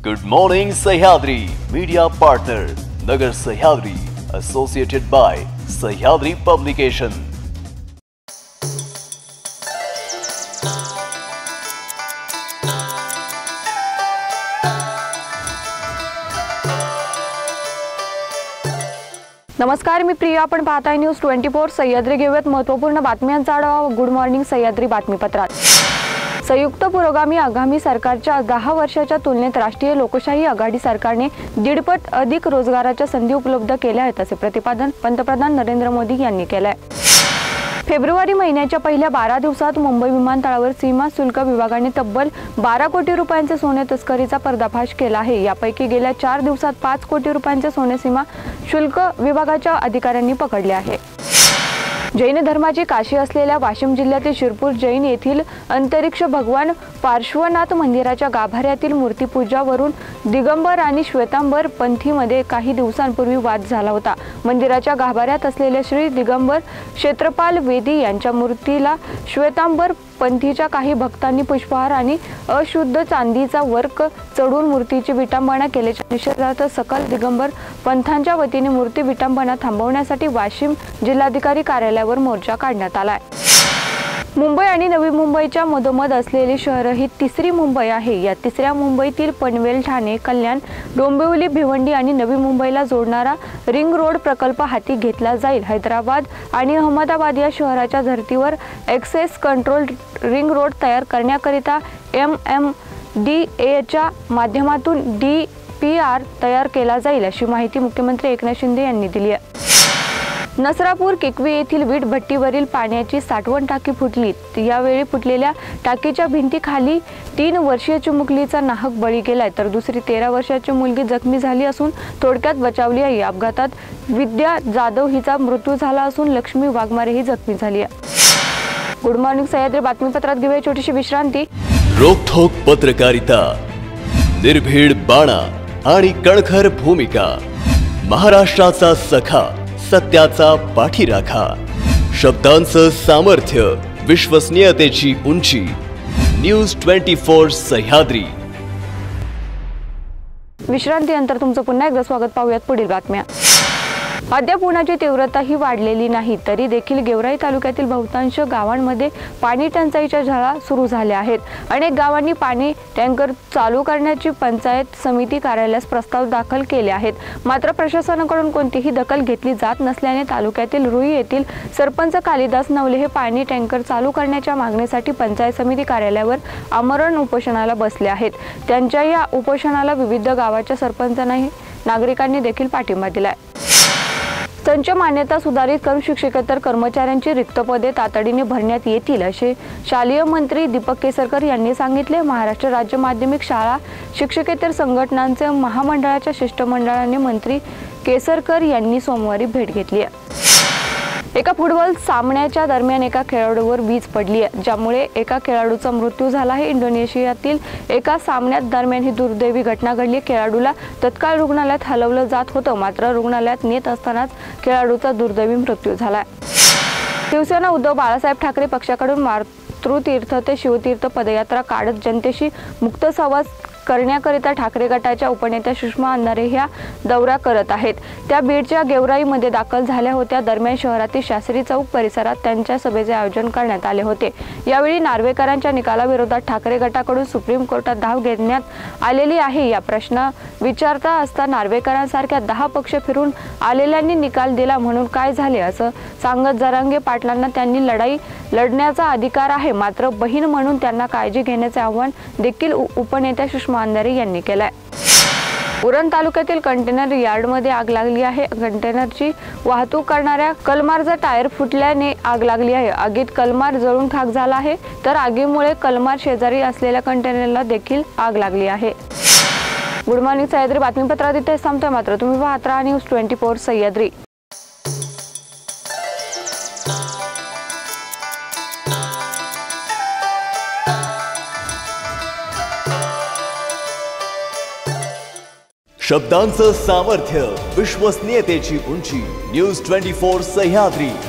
Good morning Sahyadri media partner Nagar Sahyadri associated by Sahyadri publication. नमस्कार, मी प्रिया। आपण पाहताय न्यूज 24 सह्याद्री। घेऊयात महत्त्वपूर्ण बातम्यांचा आढावा गुड मॉर्निंग सह्याद्री बातमीपत्रात। संयुक्त पुरोगामी आघाडी सरकारच्या 10 वर्षाच्या तुलनेत राष्ट्रीय लोकशाही आघाडी सरकारने 1.5 अधिक रोजगाराच्या संधी उपलब्ध केल्या आहेत, असे प्रतिपादन पंतप्रधान नरेंद्र मोदी यांनी केले आहे। फेब्रुवारी महिन्याच्या पहिल्या 12 दिवसात मुंबई विमानतळावर सीमा शुल्क विभागाने तब्बल 12 कोटी रुपयांचे सोने तस्करीचा पर्दाफाश केला आहे। यापैकी गेल्या 4 दिवसात 5 कोटी रुपयांचे सोने सीमा शुल्क विभागाच्या अधिकाऱ्यांनी पकडले आहे। जैन धर्माची काशी असलेल्या वाशिम जिल्ह्यातील शिरपूर जैन येथील अंतरिक्ष भगवान पार्श्वनाथ मंदिराच्या गाभाऱ्यातील मूर्तिपूजावरून दिगंबर आणि श्वेतांबर पंथीमध्ये काही दिवसांपूर्वी वाद झाला होता। मंदिराच्या गाभाऱ्यात असलेल्या श्री दिगंबर क्षेत्रपाल वेदी यांच्या मूर्तीला श्वेतांबर पंथीच्या काही भक्तांनी पुष्पहार आणि अशुद्ध चांदीचा वर्क चढून मूर्तीची विटंबना केल्याच्या निषेधार्थ सकल दिगंबर पंथांच्या वतीने मूर्ती विटंबना थांबवण्यासाठी वाशिम जिल्हाधिकारी कार्यालयावर मोर्चा काढण्यात आलाय। मुंबई आणि नवी मुंबईच्या मधोमध असलेले शहर ही तिसरी मुंबई आहे। या तिसऱ्या मुंबईतील पनवेल, ठाणे, कल्याण, डोंबिवली, भिवंडी आणि नवी मुंबईला जोडणारा रिंग रोड प्रकल्प हाती घेतला जाईल। हैदराबाद आणि अहमदाबाद या शहराच्या धर्तीवर एक्सेस कंट्रोल रिंग रोड तयार करण्याकरिता MMDA माध्यमातून DPR तयार केला जाईल, अशी माहिती मुख्यमंत्री एकनाथ शिंदे यांनी दिली आहे। नसरापूर किकवी येथील वीट भट्टीवरील पाण्याची साठवण टाकी फुटली। यावेळी फुटलेल्या टाकीच्या भिंतीखाली 3 वर्षीय चिमुकलीचा नाहक बळी गेलाय, तर दुसरी 13 वर्षाची मुलगी जखमी झाली असून थोडक्यात बचावली आहे। या अपघातात विद्या जाधव हिचा मृत्यू झाला असून लक्ष्मी वाघमारे ही जखमी झाली आहे। गुड मॉर्निंग सह्याद्री बातमीपत्रात घेऊया छोटीशी विश्रांती। रोखोक पत्रकारिता, निर्भीड बाणा आणि कणखर भूमिका, महाराष्ट्राचा सखा, सत्याचा पाठीराखा, शब्दांचं सामर्थ्य, विश्वसनीयतेची उंची, न्यूज 24 सह्याद्री। विश्रांतीनंतर तुमचं पुन्हा एकदा स्वागत। पाहूयात पुढील बातम्या। अद्याप उन्हाची तीव्रता ही वाढलेली नाही, तरी देखील गेवराई तालुक्यातील बहुतांश गावांमध्ये पाणी टंचाईच्या झळा सुरू झाल्या आहेत। अनेक गावांनी पाणी टँकर चालू करण्याची पंचायत समिती कार्यालयास प्रस्ताव दाखल केले आहेत, मात्र प्रशासनाकडून कोणतीही दखल घेतली जात नसल्याने तालुक्यातील रुई येथील सरपंच कालिदास नवले हे पाणी टँकर चालू करण्याच्या मागणीसाठी पंचायत समिती कार्यालयावर आमरण उपोषणाला बसले आहेत। त्यांच्या या उपोषणाला विविध गावाच्या सरपंचांनी नागरिकांनी देखील पाठिंबा दिलाय। संच मान्यता सुधारित करून शिक्षकेतर कर्मचाऱ्यांची रिक्त पदे तातडीने भरण्यात येतील, असे शालेय मंत्री दीपक केसरकर यांनी सांगितले। महाराष्ट्र राज्य माध्यमिक शाळा शिक्षकेतर संघटनांचे महामंडळाच्या शिष्टमंडळाने मंत्री केसरकर यांनी सोमवारी भेट घेतली आहे। एका फुटबॉल सामन्याच्या दरम्यान एका खेळाडूवर वीज पडली आहे, ज्यामुळे एका खेळाडूचा मृत्यू झाला आहे। इंडोनेशियातील एका सामन्यात दरम्यान ही दुर्दैवी घटना घडली। खेळाडूला तत्काळ रुग्णालयात हलवलं जात होतं, मात्र रुग्णालयात नेत असतानाच खेळाडूचा दुर्दैवी मृत्यू झाला। शिवसेना उद्धव बाळासाहेब ठाकरे पक्षाकडून मातृतीर्थ ते शिवतीर्थ पदयात्रा काढत जनतेशी मुक्त संवाद करण्याकरिता ठाकरे गटाच्या उपनेत्या सुषमा अंधारे ह्या दौरा करत आहेत। त्या बीडच्या गेवराईमध्ये दाखल झाल्या होत्या। दरम्यान शहरातील शास्त्री चौक परिसरात त्यांच्या सभेचे आयोजन करण्यात आले होते। यावेळी नार्वेकरांच्या निकालाविरोधात ठाकरे गटाकडून सुप्रीम कोर्टात धाव घेण्यात आलेली आहे। या प्रश्न विचारता असता नार्वेकरांसारख्या 10 पक्ष फिरून आलेल्यांनी निकाल दिला म्हणून काय झाले, असं सांगत जरांगे पाटलांना त्यांनी लढाई लढण्याचा अधिकार आहे, मात्र बहीण म्हणून त्यांना काळजी घेण्याचे आवाहन देखील उपनेत्या सुषमा अंधारे यांनी केलंय। उरण तालुक्यातील कंटेनर यार्डमध्ये आग लागली आहे। कंटेनरची वाहतूक करणाऱ्या कलमारचा टायर फुटल्याने आग लागली आहे। आगीत कलमार जळून खाक झाला आहे, तर आगीमुळे कलमार शेजारी असलेल्या कंटेनरला देखील आग लागली आहे। गुड मॉर्निंग सह्याद्री बातमीपत्रात इथे थांबतोय, मात्र तुम्ही पाहत राहा न्यूज 24 सह्याद्री। शब्दांचं सामर्थ्य, विश्वसनीयतेची उंची, न्यूज 24 सह्याद्री।